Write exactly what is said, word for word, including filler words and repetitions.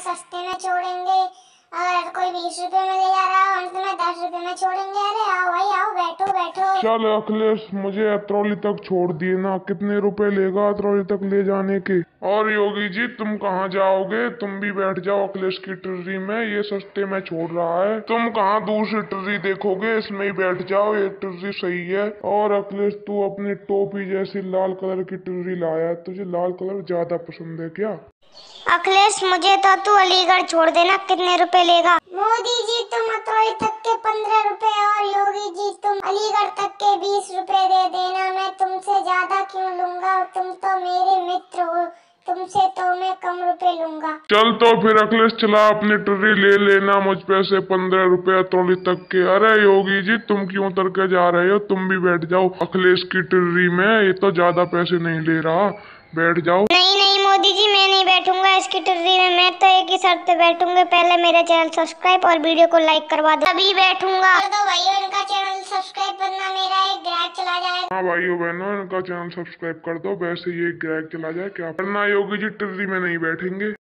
सस्ते में छोड़ेंगे। अगर कोई बीस रुपए में ले जा रहा है हम तुम्हें दस रुपए में छोड़ेंगे। अरे आओ भाई आओ, बैठो बैठो। चल अखिलेश, मुझे अतरौली तक छोड़ दिए ना। कितने रुपए लेगा अतरौली तक ले जाने के? और योगी जी तुम कहाँ जाओगे? तुम भी बैठ जाओ अखिलेश की टिर्री में, ये सस्ते में छोड़ रहा है। तुम कहाँ दूसरी टिर्री देखोगे, इसमें ही बैठ जाओ, ये टिर्री सही है। और अखिलेश तू अपनी टोपी जैसी लाल कलर की टिर्री लाया, तुझे लाल कलर ज्यादा पसंद है क्या? अखिलेश मुझे तो तू अलीगढ़ छोड़ देना। कितने रुपए लेगा? मोदी जी तुम अतरौली तक के पंद्रह रुपए और योगी जी तुम अलीगढ़ तक के बीस रुपए दे देना। मैं तुमसे ज्यादा क्यों लूंगा, तुम तो मेरे मित्र हो, तुमसे तो मैं कम रुपए लूंगा। चल तो फिर अखिलेश चला, अपनी टिर्री ले लेना मुझ पैसे पंद्रह रुपए अतरौली तक के। अरे योगी जी तुम क्यों उतर के जा रहे हो? तुम भी बैठ जाओ अखिलेश की टिर्री में, ये तो ज्यादा पैसे नहीं ले रहा, बैठ जाओ। नहीं नहीं मोदी जी, मैं नहीं बैठूंगा इसकी टिर्री में। मैं तो एक ही शर्त पे बैठूंगा, पहले मेरा चैनल सब्सक्राइब और वीडियो को लाइक करवा दो, तभी बैठूंगा। तो भाइयों इनका चैनल सब्सक्राइब करना, मेरा एक ग्राहक चला जाएगा। हाँ भाइयों बहनों, इनका चैनल सब्सक्राइब कर दो, वैसे ये ग्राहक चला जाए क्या करना। योगी जी टिर्री में नहीं बैठेंगे।